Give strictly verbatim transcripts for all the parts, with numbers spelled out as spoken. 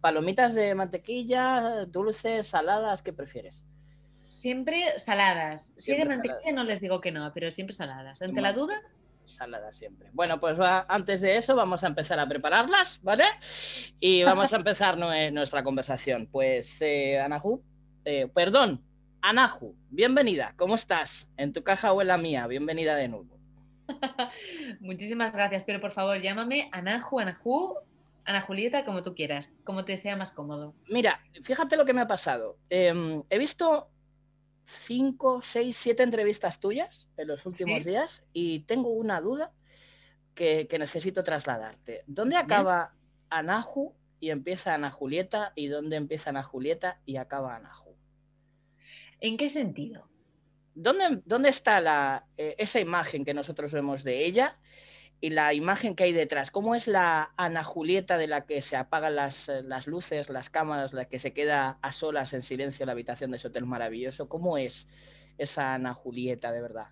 ¿Palomitas de mantequilla, dulces, saladas? ¿Qué prefieres? Siempre saladas. Si hay de Siempre saladas. mantequilla no les digo que no, pero siempre saladas. Ante la duda, Saladas siempre. Bueno, pues va, antes de eso vamos a empezar a prepararlas, ¿vale? Y vamos a empezar nuestra conversación. Pues, eh, Anahu, eh, perdón, Anahu, bienvenida. ¿Cómo estás? ¿En tu caja o en la mía? Bienvenida de nuevo. muchísimas gracias, pero por favor llámame Anahu, Anahu, Ana Julieta, como tú quieras, como te sea más cómodo. Mira, fíjate lo que me ha pasado. Eh, he visto cinco, seis, siete entrevistas tuyas en los últimos ¿Sí? días y tengo una duda que, que necesito trasladarte. ¿Dónde Dime. acaba Anahu y empieza Ana Julieta y dónde empieza Ana Julieta y acaba Anahu? ¿En qué sentido? ¿Dónde, dónde está la, eh, esa imagen que nosotros vemos de ella y la imagen que hay detrás? ¿Cómo es la Ana Julieta de la que se apagan las, las luces, las cámaras, la que se queda a solas en silencio en la habitación de ese hotel maravilloso? ¿Cómo es esa Ana Julieta de verdad?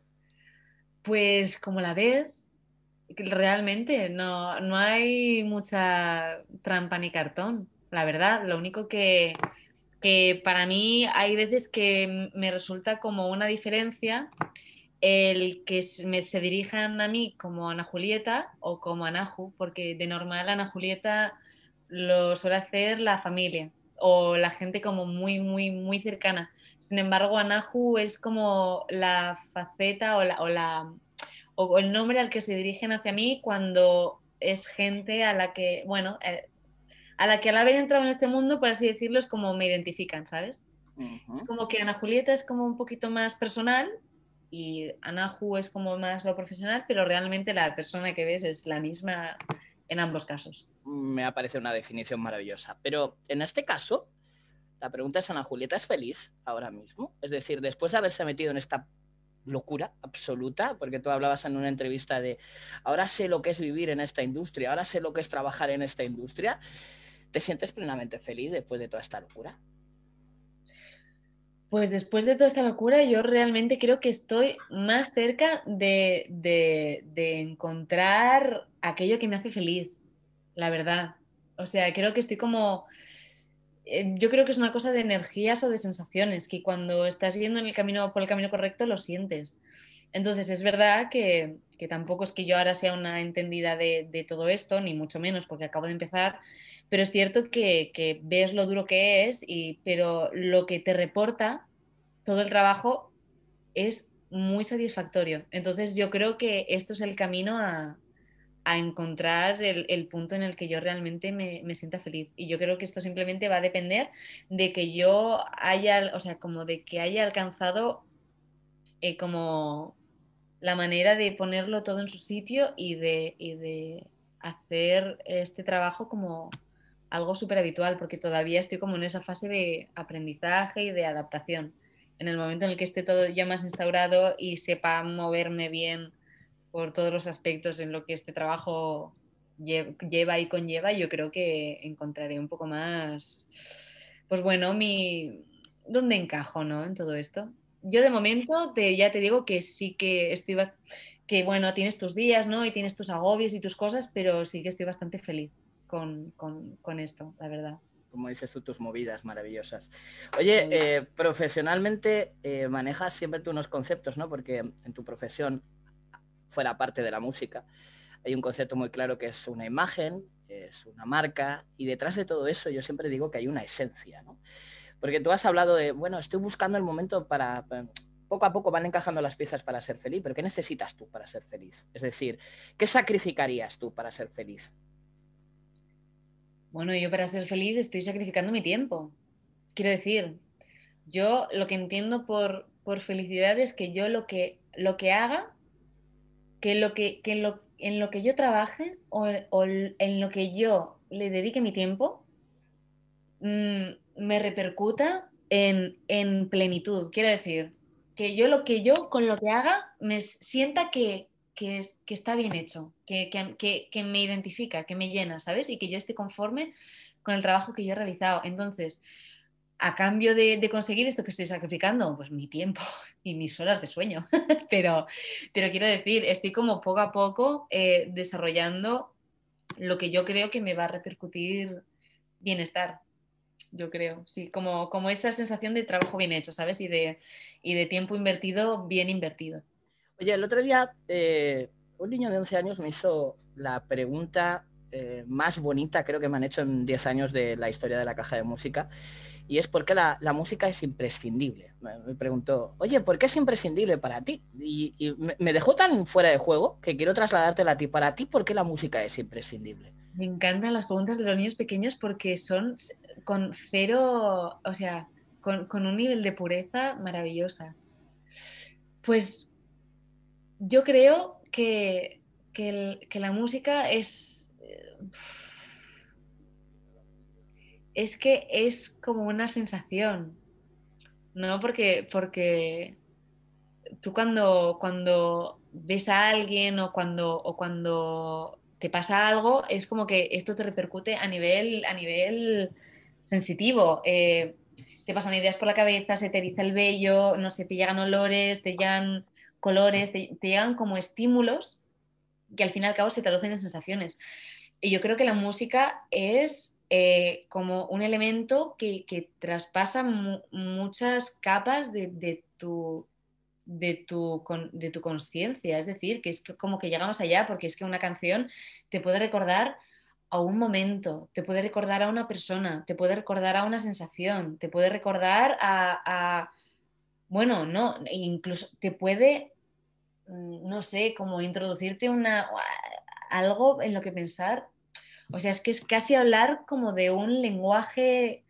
Pues como la ves, realmente no, no hay mucha trampa ni cartón, la verdad. Lo único que, que para mí hay veces que me resulta como una diferencia el que me, se dirijan a mí como Ana Julieta o como Anahu, porque de normal Ana Julieta lo suele hacer la familia o la gente como muy, muy, muy cercana. Sin embargo, Anahu es como la faceta o, la, o, la, o el nombre al que se dirigen hacia mí cuando es gente a la que, bueno, eh, a la que al haber entrado en este mundo, por así decirlo, es como me identifican, ¿sabes? Uh Es -huh. como que Ana Julieta es como un poquito más personal y Anahu es como más lo profesional, pero realmente la persona que ves es la misma en ambos casos. Me aparece una definición maravillosa. Pero en este caso, la pregunta es, ¿Ana Julieta es feliz ahora mismo? Es decir, después de haberse metido en esta locura absoluta, porque tú hablabas en una entrevista de ahora sé lo que es vivir en esta industria, ahora sé lo que es trabajar en esta industria, ¿te sientes plenamente feliz después de toda esta locura? Pues después de toda esta locura, yo realmente creo que estoy más cerca de, de, de encontrar aquello que me hace feliz, la verdad. O sea, creo que estoy como eh, yo creo que es una cosa de energías o de sensaciones, que cuando estás yendo en el camino, por el camino correcto lo sientes. Entonces es verdad que, que tampoco es que yo ahora sea una entendida de, de, todo esto, ni mucho menos porque acabo de empezar, pero es cierto que, que ves lo duro que es, y, pero lo que te reporta todo el trabajo es muy satisfactorio. Entonces yo creo que esto es el camino a, a encontrar el, el, punto en el que yo realmente me, me, sienta feliz. Y yo creo que esto simplemente va a depender de que yo haya, o sea, como de que haya alcanzado eh, como la manera de ponerlo todo en su sitio y de, y de hacer este trabajo como algo súper habitual, porque todavía estoy como en esa fase de aprendizaje y de adaptación. En el momento en el que esté todo ya más instaurado y sepa moverme bien por todos los aspectos en lo que este trabajo lleva y conlleva, yo creo que encontraré un poco más, pues bueno, mi dónde encajo, ¿no? En todo esto. Yo de momento te, ya te digo que sí que estoy que bueno, tienes tus días, ¿no? Y tienes tus agobios y tus cosas, pero sí que estoy bastante feliz con, con, con esto, la verdad. Como dices tú, tus movidas maravillosas. Oye, Muy eh, profesionalmente eh, manejas siempre tú unos conceptos, ¿no? Porque en tu profesión, fuera parte de la música, hay un concepto muy claro que es una imagen, es una marca, y detrás de todo eso yo siempre digo que hay una esencia, ¿no? Porque tú has hablado de, bueno, estoy buscando el momento para, para... Poco a poco van encajando las piezas para ser feliz, pero ¿qué necesitas tú para ser feliz? Es decir, ¿qué sacrificarías tú para ser feliz? Bueno, yo para ser feliz estoy sacrificando mi tiempo. Quiero decir, yo lo que entiendo por, por felicidad es que yo lo que, lo que haga, que, lo que, que lo, en lo que yo trabaje o, o en lo que yo le dedique mi tiempo, mmm, me repercuta en, en plenitud. Quiero decir, que yo lo que yo con lo que haga me sienta que, que, es, que está bien hecho, que, que, que, que me identifica, que me llena, ¿sabes? Y que yo esté conforme con el trabajo que yo he realizado. Entonces, a cambio de, de, conseguir esto que estoy sacrificando, pues mi tiempo y mis horas de sueño. pero, pero quiero decir, estoy como poco a poco eh, desarrollando lo que yo creo que me va a repercutir bienestar, yo creo. Sí, como, como esa sensación de trabajo bien hecho, ¿sabes? Y de, y de tiempo invertido, bien invertido. Oye, el otro día eh, un niño de once años me hizo la pregunta eh, más bonita, creo que me han hecho en diez años de la historia de la caja de música, y es por qué la, la música es imprescindible. Me, me preguntó, oye, ¿por qué es imprescindible para ti? Y, y me, me dejó tan fuera de juego que quiero trasladártela a ti. Para ti, ¿por qué la música es imprescindible? Me encantan las preguntas de los niños pequeños porque son con cero, o sea, con, con un nivel de pureza maravillosa. Pues yo creo que, que, el- que la música es, eh, es que es como una sensación, ¿no? Porque, porque tú cuando, cuando ves a alguien o cuando, o cuando te pasa algo, es como que esto te repercute a nivel, a nivel sensitivo. Eh, te pasan ideas por la cabeza, se te eriza el vello, no sé, te llegan olores, te llegan colores, te, te llegan como estímulos que al fin y al cabo se traducen en sensaciones. Y yo creo que la música es eh, como un elemento que, que traspasa mu muchas capas de, de tu de tu, de tu conciencia, es decir, que es que como que llega más allá, porque es que una canción te puede recordar a un momento, te puede recordar a una persona, te puede recordar a una sensación, te puede recordar a, a bueno, no, incluso te puede, no sé, como introducirte una, algo en lo que pensar. O sea, es que es casi hablar como de un lenguaje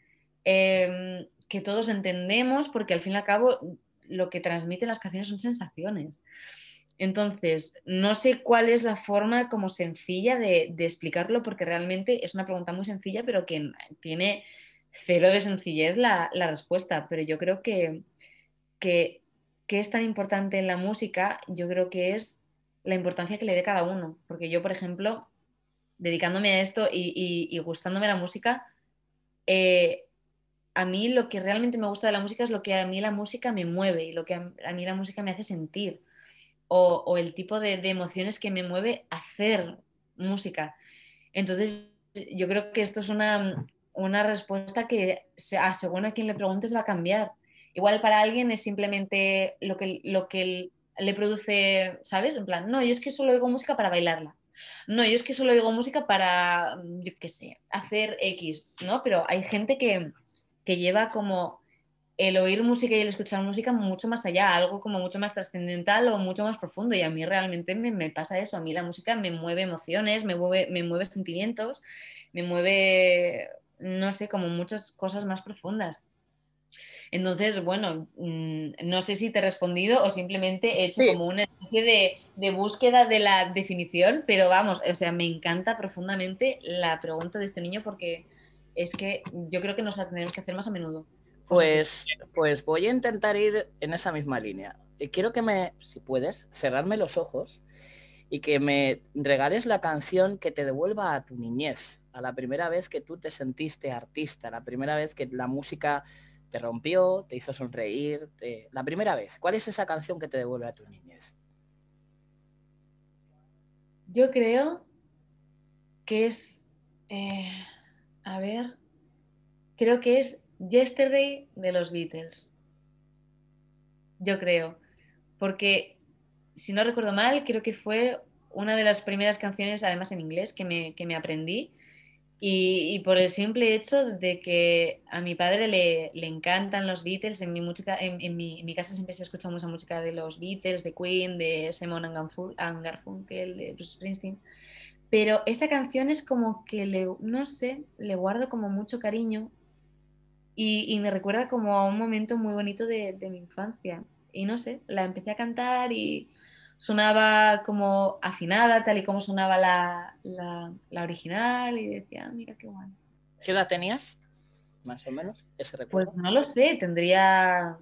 eh, que todos entendemos, porque al fin y al cabo lo que transmiten las canciones son sensaciones. Entonces, no sé cuál es la forma como sencilla de, de explicarlo, porque realmente es una pregunta muy sencilla, pero que tiene cero de sencillez la, la respuesta. Pero yo creo que, que, que es tan importante en la música, yo creo que es la importancia que le dé cada uno. Porque yo, por ejemplo, dedicándome a esto y, y, y gustándome la música, eh, a mí lo que realmente me gusta de la música es lo que a mí la música me mueve y lo que a, a mí la música me hace sentir o, o el tipo de, de, emociones que me mueve hacer música. Entonces, yo creo que esto es una, una respuesta que a según a quien le preguntes va a cambiar. Igual para alguien es simplemente lo que, lo que le produce, ¿sabes? En plan, no, yo es que solo oigo música para bailarla. No, yo es que solo oigo música para, yo qué sé, hacer X, ¿no? Pero hay gente que, que lleva como el oír música y el escuchar música mucho más allá, algo como mucho más trascendental o mucho más profundo. Y a mí realmente me, me, pasa eso. A mí la música me mueve emociones, me mueve, me mueve sentimientos, me mueve, no sé, como muchas cosas más profundas. Entonces, bueno, no sé si te he respondido o simplemente he hecho Sí, como una especie de, de búsqueda de la definición, pero vamos, o sea, me encanta profundamente la pregunta de este niño porque es que yo creo que nos la tendremos que hacer más a menudo. Cosas de pues, pues voy a intentar ir en esa misma línea. Y quiero que me, si puedes, cerrarme los ojos y que me regales la canción que te devuelva a tu niñez, a la primera vez que tú te sentiste artista, la primera vez que la música te rompió, te hizo sonreír, te... la primera vez. ¿Cuál es esa canción que te devuelve a tu niñez? Yo creo que es, eh, a ver, creo que es Yesterday de los Beatles. Yo creo, porque si no recuerdo mal, creo que fue una de las primeras canciones, además en inglés, que me, que me aprendí. Y, y por el simple hecho de que a mi padre le, le encantan los Beatles, en mi, música, en, en, mi, en mi casa siempre se escucha mucha música de los Beatles, de Queen, de Simon and Garfunkel, de Bruce Springsteen. Pero esa canción es como que le, no sé, le guardo como mucho cariño y, y me recuerda como a un momento muy bonito de, de mi infancia. Y no sé, la empecé a cantar y sonaba como afinada, tal y como sonaba la, la, la original, y decía, "Ah, mira qué guay". ¿Qué edad tenías? Más o menos, ese Pues recuerdo. no lo sé, tendría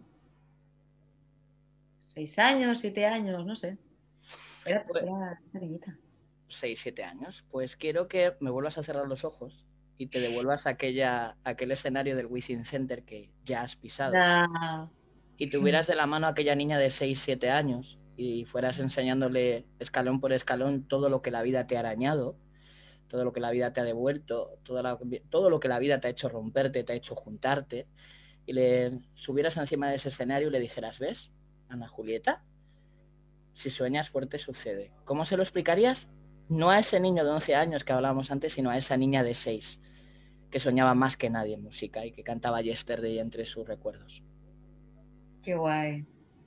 seis años, siete años, no sé. Era, Pues, era pequeñita. seis siete años. Pues quiero que me vuelvas a cerrar los ojos y te devuelvas a aquella, a aquel escenario del Wishing Center que ya has pisado Ya. y tuvieras de la mano a aquella niña de seis siete años y fueras enseñándole escalón por escalón todo lo que la vida te ha arañado, todo lo que la vida te ha devuelto, todo, la, todo lo que la vida te ha hecho romperte, te ha hecho juntarte, y le subieras encima de ese escenario y le dijeras, ¿ves, Ana Julieta? Si sueñas fuerte sucede. ¿Cómo se lo explicarías? No a ese niño de once años que hablábamos antes, sino a esa niña de seis, que soñaba más que nadie en música y que cantaba Yesterday entre sus recuerdos. Qué guay.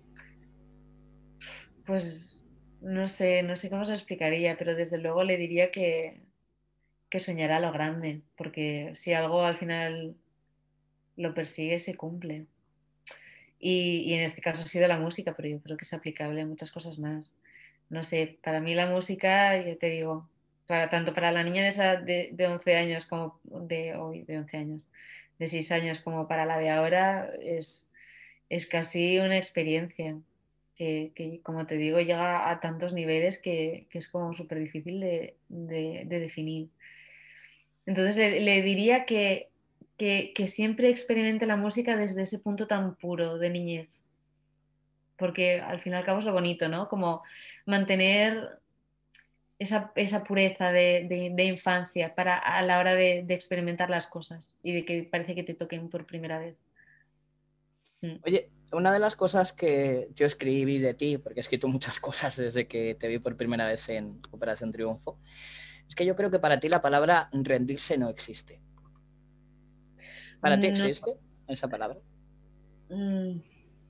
Pues no sé, no sé cómo se lo explicaría, pero desde luego le diría que, que soñará a lo grande, porque si algo al final lo persigue, se cumple. Y, y en este caso ha sido la música, pero yo creo que es aplicable a muchas cosas más. No sé, para mí la música, ya te digo, para, tanto para la niña de, esa, de, de once años como de hoy, de once años, de seis años, como para la de ahora, es, es casi una experiencia que, que, como te digo, llega a tantos niveles que, que es como súper difícil de, de, de definir. Entonces le, le diría que, que, que siempre experimente la música desde ese punto tan puro de niñez, porque al fin y al cabo es lo bonito, ¿no? Como mantener esa, esa pureza de, de- de infancia para a la hora de, de experimentar las cosas y de que parece que te toquen por primera vez. Mm. Oye, una de las cosas que yo escribí de ti, porque he escrito muchas cosas desde que te vi por primera vez en Operación Triunfo, es que yo creo que para ti la palabra rendirse no existe. ¿Para ti No, existe esa palabra? mm,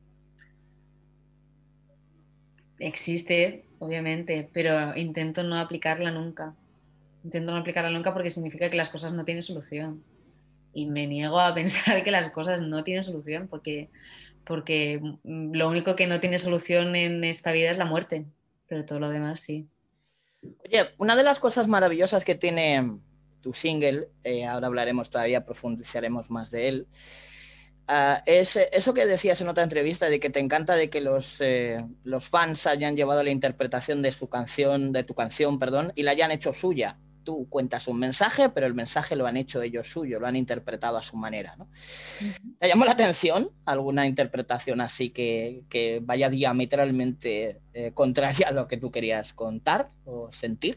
existe, obviamente, pero intento no aplicarla nunca. Intento no aplicarla nunca porque significa que las cosas no tienen solución. Y me niego a pensar que las cosas no tienen solución porque, porque mm, lo único que no tiene solución en esta vida es la muerte, pero todo lo demás sí. Oye, una de las cosas maravillosas que tiene tu single, eh, ahora hablaremos todavía, profundizaremos más de él, uh, es eso que decías en otra entrevista de que te encanta de que los, eh, los fans hayan llevado la interpretación de su canción, de tu canción, perdón, y la hayan hecho suya. Tú cuentas un mensaje, pero el mensaje lo han hecho ellos suyo, lo han interpretado a su manera, ¿no? Ujú. ¿Te llamó la atención alguna interpretación así que, que vaya diametralmente eh, contraria a lo que tú querías contar o sentir?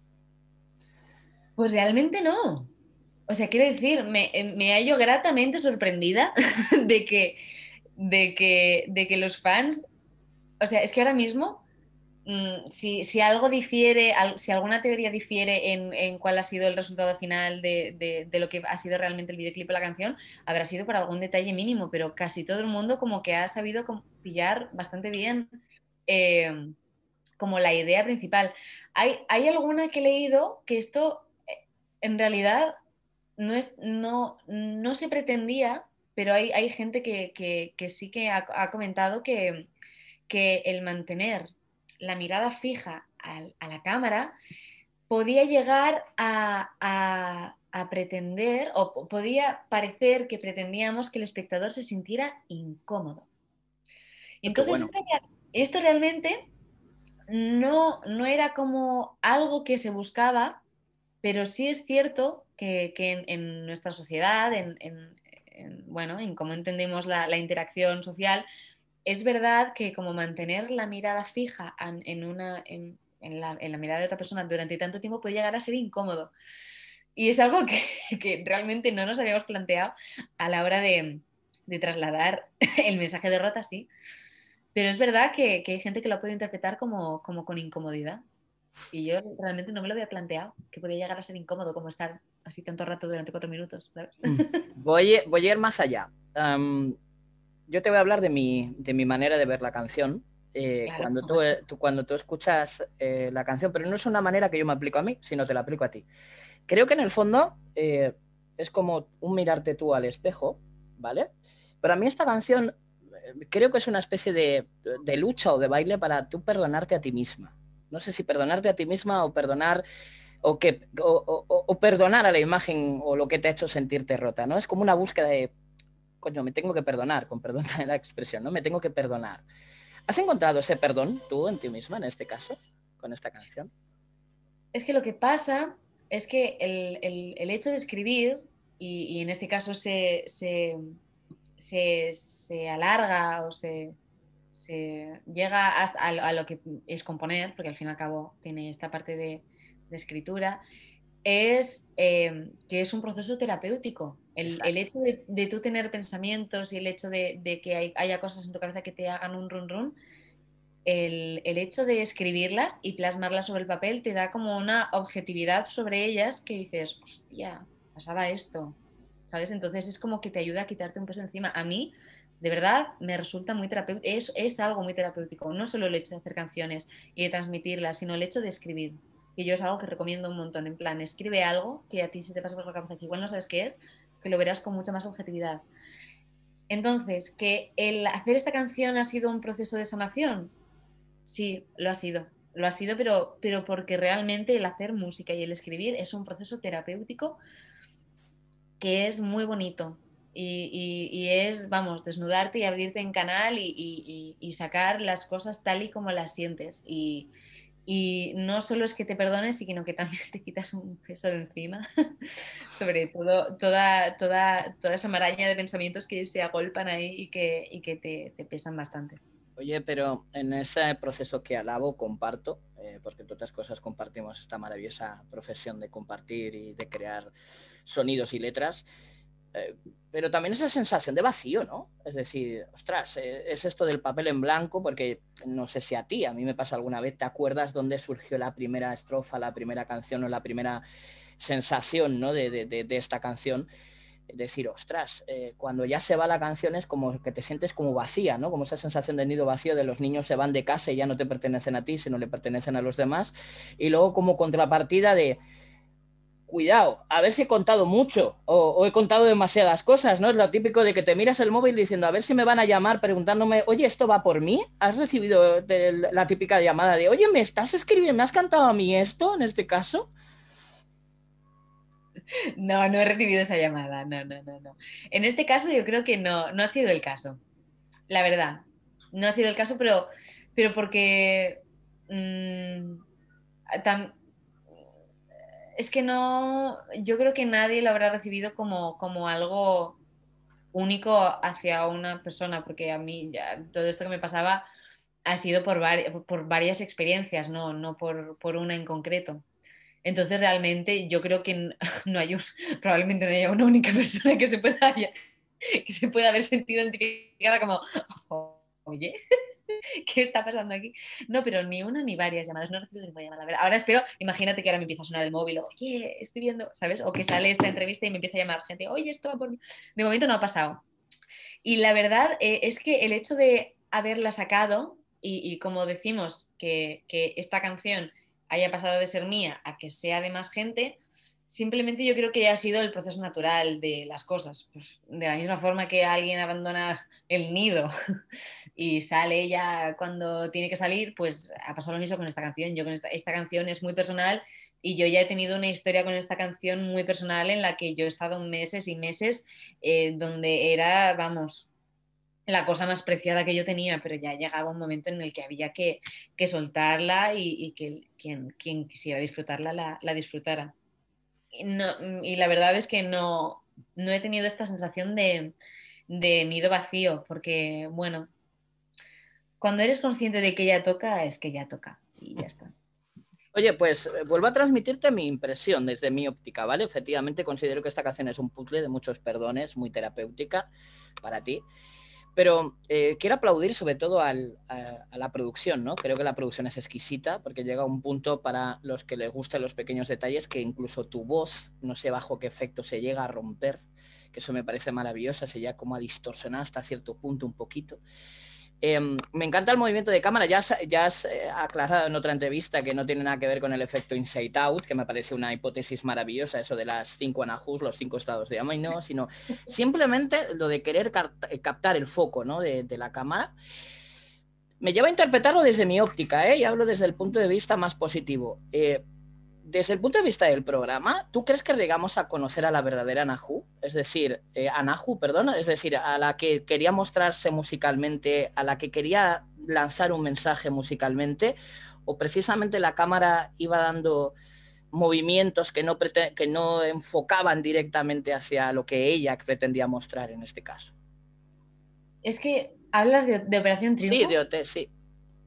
Pues realmente no. O sea, quiero decir, me, eh, me hallo gratamente sorprendida de que, de que, de que los fans, o sea, es que ahora mismo, mm, si, si algo difiere, al- si alguna teoría difiere en, en cuál ha sido el resultado final de, de- de lo que ha sido realmente el videoclip o la canción, habrá sido por algún detalle mínimo, pero casi todo el mundo como que ha sabido como pillar bastante bien eh, como la idea principal. Hay, hay alguna que he leído que esto eh, en realidad no, es, no, no se pretendía, pero hay, hay gente que, que, que sí que ha, ha comentado que, que el mantener la mirada fija al- a la cámara podía llegar a, a- a pretender o podía parecer que pretendíamos que el espectador se sintiera incómodo. Y Oh, qué entonces bueno. esto, esto realmente no, no era como algo que se buscaba, pero sí es cierto que, que en, en nuestra sociedad, en, en- en, bueno, en cómo entendemos la, la interacción social, es verdad que como mantener la mirada fija en, en una, en, en la, en la mirada de otra persona durante tanto tiempo puede llegar a ser incómodo. Y es algo que, que realmente no nos habíamos planteado a la hora de, de trasladar el mensaje de Rota, sí. Pero es verdad que, que hay gente que lo puede interpretar como, como con incomodidad. Y yo realmente no me lo había planteado, que podía llegar a ser incómodo como estar así tanto rato durante cuatro minutos, ¿sabes? Mm. Voy, voy a ir más allá. Um, yo te voy a hablar de mi, de mi manera de ver la canción. Eh, Claro, por cuando, tú, supuesto. eh, tú- cuando tú escuchas eh, la canción, pero no es una manera que yo me aplico a mí, sino te la aplico a ti. Creo que en el fondo eh, es como un mirarte tú al espejo, ¿vale? Pero a mí esta canción eh, creo que es una especie de, de lucha o de baile para tú perdonarte a ti misma. No sé si perdonarte a ti misma o perdonar o, que, o, o, o perdonar a la imagen o lo que te ha hecho sentirte rota, ¿no? Es como una búsqueda de, coño, me tengo que perdonar, con perdón de la expresión, ¿no? Me tengo que perdonar. ¿Has encontrado ese perdón tú en ti misma, en este caso, con esta canción? Es que lo que pasa es que el, el- el hecho de escribir, y, y en este caso se, se, se- se alarga o se, se llega hasta a, lo a lo que es componer, porque al fin y al cabo tiene esta parte de, de escritura, es eh, que es un proceso terapéutico. El, el Exacto. hecho de, de tú tener pensamientos y el hecho de, de que hay- haya cosas en tu cabeza que te hagan un run run, el, el hecho de escribirlas y plasmarlas sobre el papel te da como una objetividad sobre ellas que dices, hostia, pasaba esto, ¿sabes? Entonces es como que te ayuda a quitarte un peso encima. A mí, de verdad, me resulta muy terapéutico, es, es algo muy terapéutico, no solo el hecho de hacer canciones y de transmitirlas, sino el hecho de escribir. Y yo es algo que recomiendo un montón, en plan, escribe algo que a ti se te pasa por la cabeza, que igual no sabes qué es, que lo verás con mucha más objetividad. Entonces, que el hacer esta canción ha sido un proceso de sanación, sí, lo ha sido. Lo ha sido, pero, pero porque realmente el hacer música y el escribir es un proceso terapéutico que es muy bonito. Y, y- y es, vamos, desnudarte y abrirte en canal y, y- y- y sacar las cosas tal y como las sientes. Y, y no solo es que te perdones, sino que también te quitas un peso de encima, sobre todo toda, toda, toda esa maraña de pensamientos que se agolpan ahí y que, y que te, te pesan bastante. Oye, pero en ese proceso que alabo, comparto, eh, porque entre otras cosas compartimos esta maravillosa profesión de compartir y de crear sonidos y letras, eh, pero también esa sensación de vacío, ¿no? Es decir, ostras, eh, es esto del papel en blanco, porque no sé si a ti, a mí me pasa alguna vez, ¿te acuerdas dónde surgió la primera estrofa, la primera canción o la primera sensación, ¿no? de, de, de, de esta canción? Decir, ostras, eh, cuando ya se va la canción es como que te sientes como vacía, ¿no? Como esa sensación de nido vacío de los niños se van de casa y ya no te pertenecen a ti, sino le pertenecen a los demás. Y luego como contrapartida de, cuidado, a ver si he contado mucho o, o he contado demasiadas cosas, ¿no? Es lo típico de que te miras el móvil diciendo, a ver si me van a llamar preguntándome, oye, ¿esto va por mí? ¿Has recibido de, la típica llamada de, oye, ¿me estás escribiendo? ¿Me has cantado a mí esto en este caso? No, no he recibido esa llamada. No, no, no, no. En este caso yo creo que no, no ha sido el caso. La verdad. No ha sido el caso, pero, pero porque mmm, tam, es que no, yo creo que nadie lo habrá recibido como, como algo único hacia una persona, porque a mí ya todo esto que me pasaba ha sido por, vari, por varias experiencias, no, no por, por una en concreto. Entonces, realmente, yo creo que no hay un, probablemente no haya una única persona que se pueda, que se pueda haber sentido identificada como, oye, ¿qué está pasando aquí? No, pero ni una ni varias llamadas, no he recibido ninguna llamada. A ver, ahora espero, imagínate que ahora me empieza a sonar el móvil, oye, estoy viendo, ¿sabes? O que sale esta entrevista y me empieza a llamar gente, oye, esto va por mí. De momento no ha pasado. Y la verdad eh, es que el hecho de haberla sacado y, y como decimos, que, que esta canción haya pasado de ser mía a que sea de más gente, simplemente yo creo que ya ha sido el proceso natural de las cosas. Pues de la misma forma que alguien abandona el nido y sale ella cuando tiene que salir, pues ha pasado lo mismo con esta canción. Yo con esta, esta canción es muy personal y yo ya he tenido una historia con esta canción muy personal en la que yo he estado meses y meses eh, donde era, vamos, la cosa más preciada que yo tenía, pero ya llegaba un momento en el que había que, que soltarla y, y que quien, quien, quisiera disfrutarla la, la disfrutara. Y, no, y, la verdad es que no, no he tenido esta sensación de, de nido vacío, porque, bueno, cuando eres consciente de que ya toca, es que ya toca y ya está. Oye, pues eh, vuelvo a transmitirte mi impresión desde mi óptica, ¿vale? Efectivamente considero que esta canción es un puzzle de muchos perdones, muy terapéutica para ti. Pero eh, quiero aplaudir sobre todo al, a, a la producción, ¿no? Creo que la producción es exquisita porque llega a un punto para los que les gustan los pequeños detalles que incluso tu voz, no sé bajo qué efecto se llega a romper, que eso me parece maravilloso, se llega como a distorsionar hasta cierto punto un poquito. Eh, me encanta el movimiento de cámara, ya has, ya has eh, aclarado en otra entrevista que no tiene nada que ver con el efecto Inside Out, que me parece una hipótesis maravillosa, eso de las cinco anajus, los cinco estados de amino, sino simplemente lo de querer captar el foco, ¿no? de, de la cámara. Me lleva a interpretarlo desde mi óptica, ¿eh? Y hablo desde el punto de vista más positivo. Eh, desde el punto de vista del programa, ¿tú crees que llegamos a conocer a la verdadera Anahu? Es decir, eh, Anahu, perdón, es decir, a la que quería mostrarse musicalmente, a la que quería lanzar un mensaje musicalmente, o precisamente la cámara iba dando movimientos que no, que no enfocaban directamente hacia lo que ella pretendía mostrar en este caso? Es que hablas de, de Operación Sí, de Triunfo. O T, sí.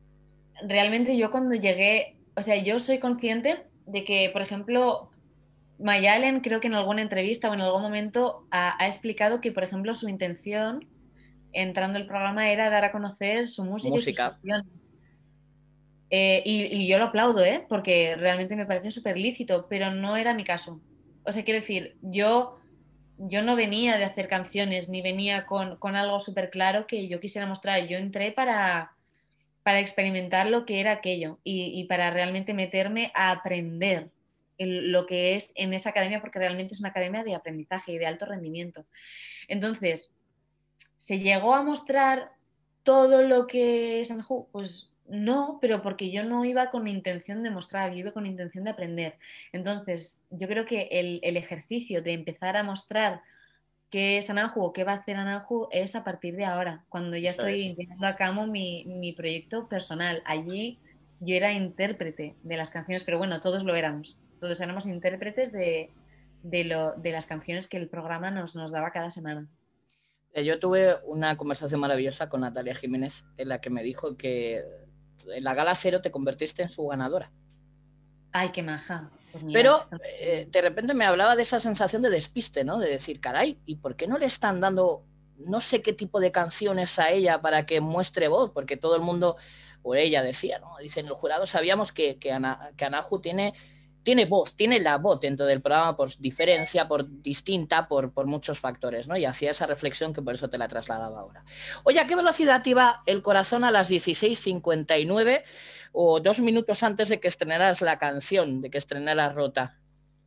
Realmente yo cuando llegué, o sea, yo soy consciente de que, por ejemplo, Mayalen creo que en alguna entrevista o en algún momento ha, ha explicado que, por ejemplo, su intención entrando al programa era dar a conocer su música y sus Música. canciones. Eh, y, y yo lo aplaudo, ¿eh? Porque realmente me parece súper lícito, pero no era mi caso. O sea, quiero decir, yo, yo no venía de hacer canciones, ni venía con, con algo súper claro que yo quisiera mostrar. Yo entré para, para experimentar lo que era aquello y, y para realmente meterme a aprender el- lo que es en esa academia, porque realmente es una academia de aprendizaje y de alto rendimiento. Entonces, ¿se llegó a mostrar todo lo que es Anju? Pues no, pero porque yo no iba con intención de mostrar, yo iba con intención de aprender. Entonces, yo creo que el, el ejercicio de empezar a mostrar qué es Anahu o qué va a hacer Anahu es a partir de ahora, cuando ya Eso estoy es. llevando a cabo mi, mi proyecto personal. Allí yo era intérprete de las canciones, pero bueno, todos lo éramos. Todos éramos intérpretes de, de, lo, de las canciones que el programa nos, nos daba cada semana. Eh, Yo tuve una conversación maravillosa con Natalia Jiménez en la que me dijo que en la gala cero te convertiste en su ganadora. Ay, qué maja. Pues mira, Pero está muy eh, bien. de repente me hablaba de esa sensación de despiste, ¿no? De decir, caray, ¿y por qué no le están dando no sé qué tipo de canciones a ella para que muestre voz? Porque todo el mundo, o ella decía, ¿no? Dicen, el jurado sabíamos que, que, Ana, que Anahu tiene, tiene voz, tiene la voz dentro del programa por diferencia, por distinta, por, por muchos factores, ¿no? Y hacía esa reflexión que por eso te la trasladaba ahora. Oye, ¿a qué velocidad iba el corazón a las dieciséis cincuenta y nueve o dos minutos antes de que estrenaras la canción, de que estrenaras Rota?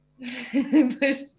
Pues,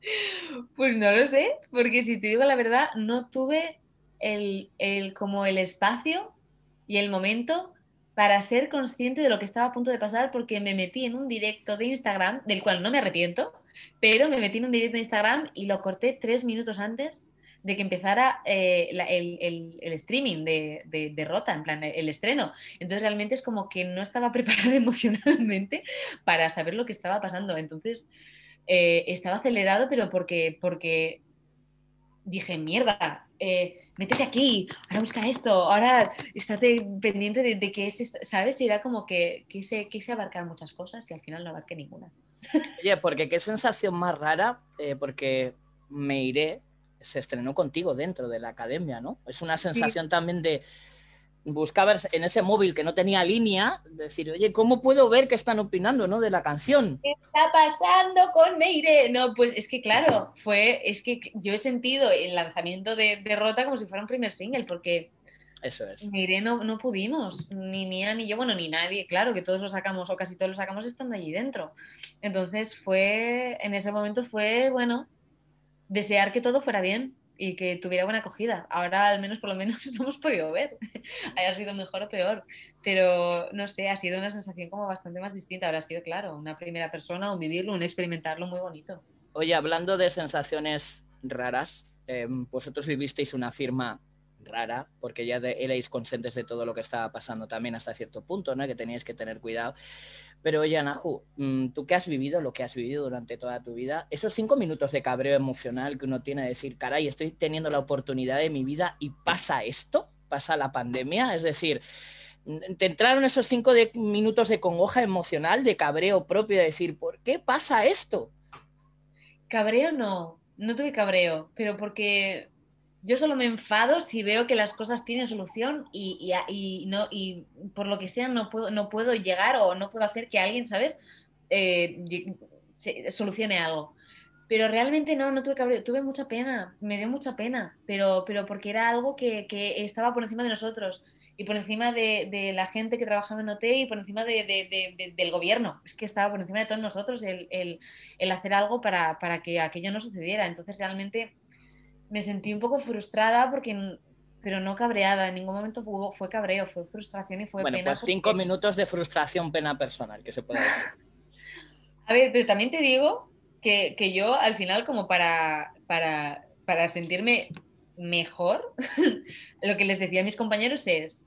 pues no lo sé, porque si te digo la verdad, no tuve el, el, como el espacio y el momento para ser consciente de lo que estaba a punto de pasar, porque me metí en un directo de Instagram, del cual no me arrepiento, pero me metí en un directo de Instagram y lo corté tres minutos antes de que empezara eh, la, el, el, el, streaming de, de, de Rota, en plan, el estreno. Entonces realmente es como que no estaba preparada emocionalmente para saber lo que estaba pasando. Entonces eh, estaba acelerado, pero porque, porque dije, mierda, eh, métete aquí, ahora busca esto, ahora estate pendiente de, de que es, esto", ¿sabes? Y era como que quise, quise abarcar muchas cosas y al final no abarqué ninguna. Oye, porque qué sensación más rara, eh, porque Me iré, se estrenó contigo dentro de la academia, ¿no? Es una Sí. sensación también de buscar en ese móvil que no tenía línea, decir, oye, ¿cómo puedo ver qué están opinando, ¿no? De la canción. ¿Qué está pasando con Meire? No, pues es que claro, fue, es que yo he sentido el lanzamiento de, de Rota como si fuera un primer single, porque Eso es. Meire no, no pudimos, ni Nia ni yo, bueno, ni nadie, claro, que todos lo sacamos o casi todos lo sacamos estando allí dentro. Entonces fue, en ese momento fue, bueno, desear que todo fuera bien y que tuviera buena acogida. Ahora al menos por lo menos no hemos podido ver, haya sido mejor o peor, pero no sé, ha sido una sensación como bastante más distinta. Ahora ha sido, claro, una primera persona, un vivirlo, un experimentarlo muy bonito. Oye, hablando de sensaciones raras, eh, vosotros vivisteis una firma rara, porque ya de, erais conscientes de todo lo que estaba pasando también hasta cierto punto, ¿no? Que teníais que tener cuidado. Pero oye, Anahu, tú que has vivido lo que has vivido durante toda tu vida, esos cinco minutos de cabreo emocional que uno tiene de decir, caray, estoy teniendo la oportunidad de mi vida y pasa esto, pasa la pandemia, es decir, te entraron esos cinco de, minutos de congoja emocional, de cabreo propio, de decir, ¿por qué pasa esto? Cabreo no, no tuve cabreo, pero porque yo solo me enfado si veo que las cosas tienen solución y, y, y no, y por lo que sea no puedo, no puedo llegar o no puedo hacer que alguien, ¿sabes? Eh, se, solucione algo. Pero realmente no, no tuve cabreo, tuve mucha pena, me dio mucha pena, pero, pero porque era algo que, que estaba por encima de nosotros y por encima de, de la gente que trabajaba en O T y por encima de, de, de, del gobierno. Es que estaba por encima de todos nosotros el, el, el hacer algo para, para, que aquello no sucediera. Entonces realmente me sentí un poco frustrada porque, pero no cabreada, en ningún momento fue, fue cabreo, fue frustración y fue Bueno, pena pues cinco porque... minutos de frustración, pena personal, que se puede decir. A ver, pero también te digo que, que yo al final como para, para, para sentirme mejor, lo que les decía a mis compañeros es,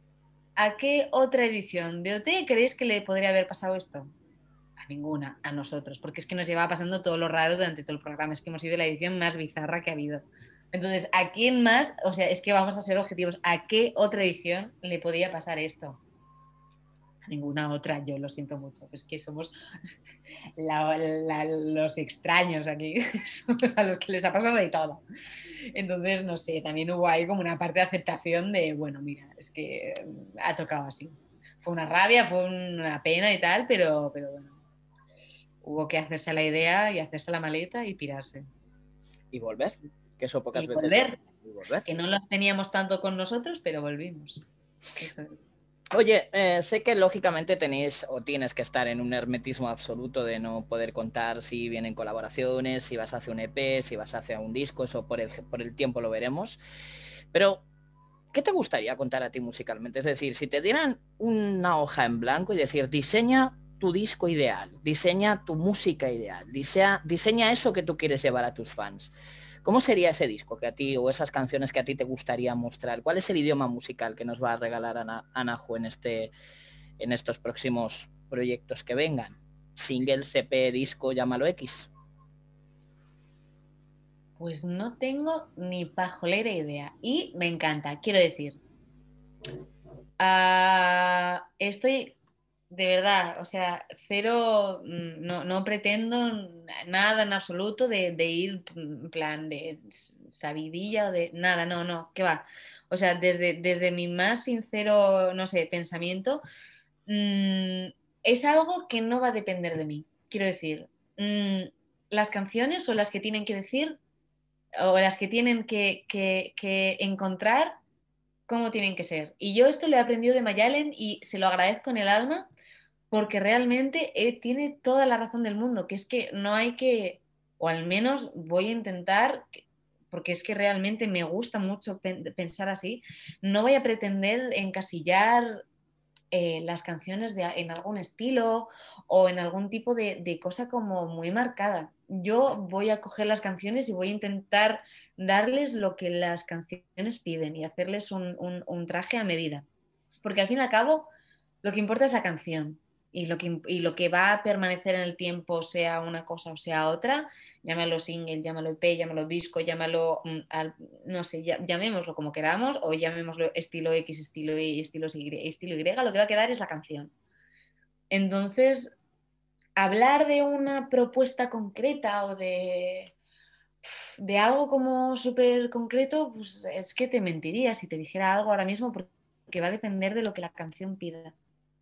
¿a qué otra edición de O T creéis que le podría haber pasado esto? A ninguna, a nosotros, porque es que nos llevaba pasando todo lo raro durante todo el programa, es que hemos sido la edición más bizarra que ha habido. Entonces, ¿a quién más? O sea, es que vamos a ser objetivos, ¿a qué otra edición le podía pasar esto? ninguna otra, yo lo siento mucho, es que somos la, la, los extraños aquí, somos a los que les ha pasado de todo. Entonces, no sé, también hubo ahí como una parte de aceptación de, bueno, mira, es que ha tocado así. Fue una rabia, fue una pena y tal, pero, pero bueno, hubo que hacerse a la idea y hacerse la maleta y pirarse. Y volver, que eso pocas y veces volver, y volver. que no los teníamos tanto con nosotros, pero volvimos. Eso es. Oye, eh, sé que lógicamente tenéis o tienes que estar en un hermetismo absoluto de no poder contar si vienen colaboraciones, si vas a hacer un E P, si vas a hacer un disco, eso por el, por el tiempo lo veremos. Pero, ¿qué te gustaría contar a ti musicalmente? Es decir, si te dieran una hoja en blanco y decir, diseña tu disco ideal, diseña tu música ideal, diseña, diseña eso que tú quieres llevar a tus fans. ¿Cómo sería ese disco que a ti o esas canciones que a ti te gustaría mostrar? ¿Cuál es el idioma musical que nos va a regalar Ana, Anahu en, este, en estos próximos proyectos que vengan? Single, C P, disco, llámalo X. Pues no tengo ni pajolera idea. Y me encanta, quiero decir. Uh, estoy de verdad, o sea, cero, no, no pretendo nada en absoluto de, de ir en plan de sabidilla o de nada, no, no, ¿qué va? O sea, desde, desde mi más sincero, no sé, pensamiento, mmm, es algo que no va a depender de mí. Quiero decir, mmm, las canciones son las que tienen que decir o las que tienen que, que, que encontrar cómo tienen que ser. Y yo esto lo he aprendido de Mayalen y se lo agradezco en el alma porque realmente eh, tiene toda la razón del mundo, que es que no hay que, o al menos voy a intentar, porque es que realmente me gusta mucho pen, pensar así, no voy a pretender encasillar eh, las canciones de, en algún estilo o en algún tipo de, de cosa como muy marcada. Yo voy a coger las canciones y voy a intentar darles lo que las canciones piden y hacerles un, un, un traje a medida. Porque al fin y al cabo, lo que importa es la canción. Y lo, que, y lo que va a permanecer en el tiempo, sea una cosa o sea otra, llámalo single, llámalo E P, llámalo disco, llámalo, al, no sé, llamémoslo como queramos, o llamémoslo estilo X, estilo Y, estilo Y, estilo Y, lo que va a quedar es la canción. Entonces, hablar de una propuesta concreta o de, de algo como súper concreto, pues es que te mentiría si te dijera algo ahora mismo, porque va a depender de lo que la canción pida.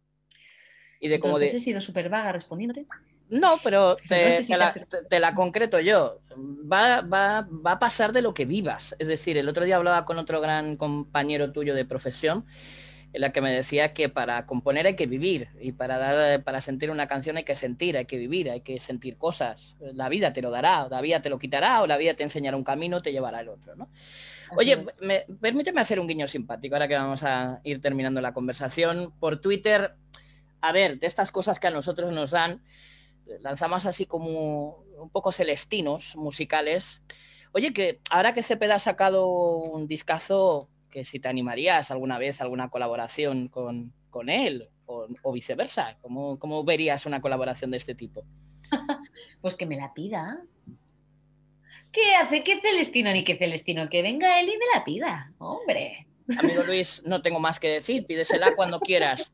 Y de cómo Entonces de... he sido súper vaga respondiéndote. No, pero Pero no te, sé si te, te la, has... te, te la concreto yo. Va, va, va a pasar de lo que vivas. Es decir, el otro día hablaba con otro gran compañero tuyo de profesión, en la que me decía que para componer hay que vivir y para, dar, para sentir una canción hay que sentir, hay que vivir, hay que sentir cosas. La vida te lo dará, la vida te lo quitará o la vida te enseñará un camino, te llevará al otro, ¿no? Oye, me, permíteme hacer un guiño simpático ahora que vamos a ir terminando la conversación. Por Twitter, a ver, de estas cosas que a nosotros nos dan, lanzamos así como un poco celestinos musicales. Oye, que ahora que Cepeda ha sacado un discazo, que si te animarías alguna vez a alguna colaboración con, con él o, o viceversa, ¿Cómo, ¿cómo verías una colaboración de este tipo? Pues que me la pida. ¿Qué hace? ¿Qué Celestino ni qué Celestino? Que venga él y me la pida, hombre. Amigo Luis, no tengo más que decir, pídesela cuando quieras.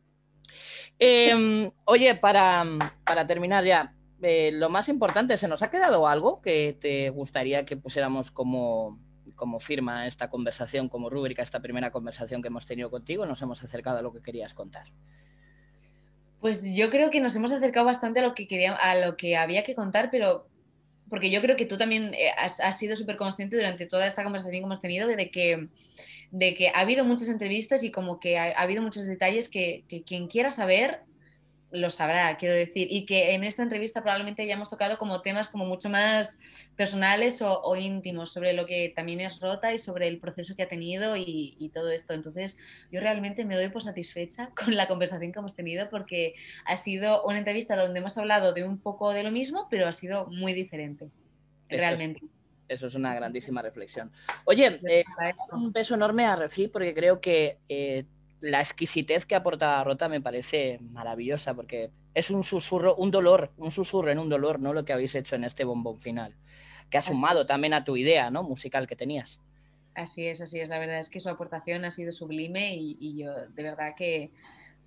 Eh, oye, para, para terminar ya, eh, lo más importante, ¿se nos ha quedado algo que te gustaría que pusiéramos como, como firma a esta conversación, como rúbrica, esta primera conversación que hemos tenido contigo? Nos hemos acercado a lo que querías contar. Pues yo creo que nos hemos acercado bastante a lo que quería, a lo que había que contar, pero porque yo creo que tú también has, has sido súper consciente durante toda esta conversación que hemos tenido de que, de que ha habido muchas entrevistas y como que ha, ha habido muchos detalles que, que quien quiera saber lo sabrá, quiero decir, y que en esta entrevista probablemente hayamos tocado como temas como mucho más personales o, o íntimos sobre lo que también es Rota y sobre el proceso que ha tenido y, y todo esto. Entonces, yo realmente me doy por satisfecha con la conversación que hemos tenido porque ha sido una entrevista donde hemos hablado de un poco de lo mismo, pero ha sido muy diferente, Eso es, realmente. eso es una grandísima reflexión. Oye, eh, un beso enorme a Refri porque creo que eh, la exquisitez que aporta Rota me parece maravillosa porque es un susurro, un dolor, un susurro en un dolor, ¿no? Lo que habéis hecho en este bombón final, que ha sumado así también a tu idea, ¿no? Musical que tenías. Así es, así es. La verdad es que su aportación ha sido sublime y, y yo de verdad que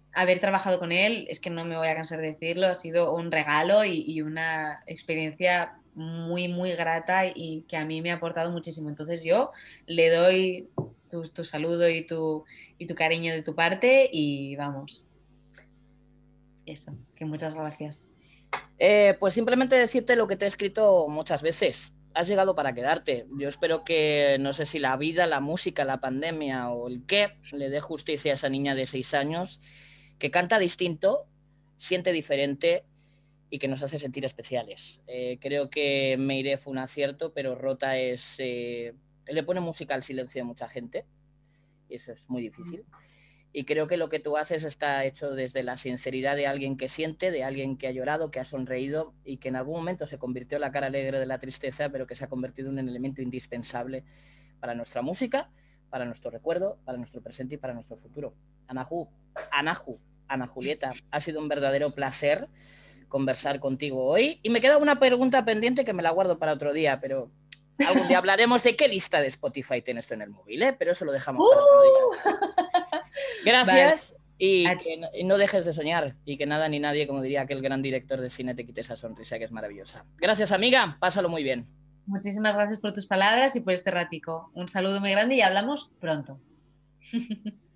haber trabajado con él, es que no me voy a cansar de decirlo, ha sido un regalo y, y una experiencia muy, muy grata y que a mí me ha aportado muchísimo. Entonces yo le doy tu, tu saludo y tu, y tu cariño de tu parte y vamos, eso, que muchas gracias. Eh, pues simplemente decirte lo que te he escrito muchas veces. Has llegado para quedarte. Yo espero que, no sé si la vida, la música, la pandemia o el qué, le dé justicia a esa niña de seis años que canta distinto, siente diferente y que nos hace sentir especiales. Eh, creo que Meiré fue un acierto, pero Rota es... Eh, le pone música al silencio de mucha gente y eso es muy difícil. Y creo que lo que tú haces está hecho desde la sinceridad de alguien que siente, de alguien que ha llorado, que ha sonreído y que en algún momento se convirtió en la cara alegre de la tristeza, pero que se ha convertido en un elemento indispensable para nuestra música, para nuestro recuerdo, para nuestro presente y para nuestro futuro. Anahu, Anahu, Ana Julieta, ha sido un verdadero placer conversar contigo hoy. Y me queda una pregunta pendiente que me la guardo para otro día, pero algún día hablaremos de qué lista de Spotify tienes tú en el móvil, ¿eh? Pero eso lo dejamos para otro día. Gracias. Vale. Y que no, y no dejes de soñar y que nada ni nadie, como diría aquel gran director de cine, te quite esa sonrisa que es maravillosa. Gracias, amiga. Pásalo muy bien. Muchísimas gracias por tus palabras y por este ratico. Un saludo muy grande y hablamos pronto.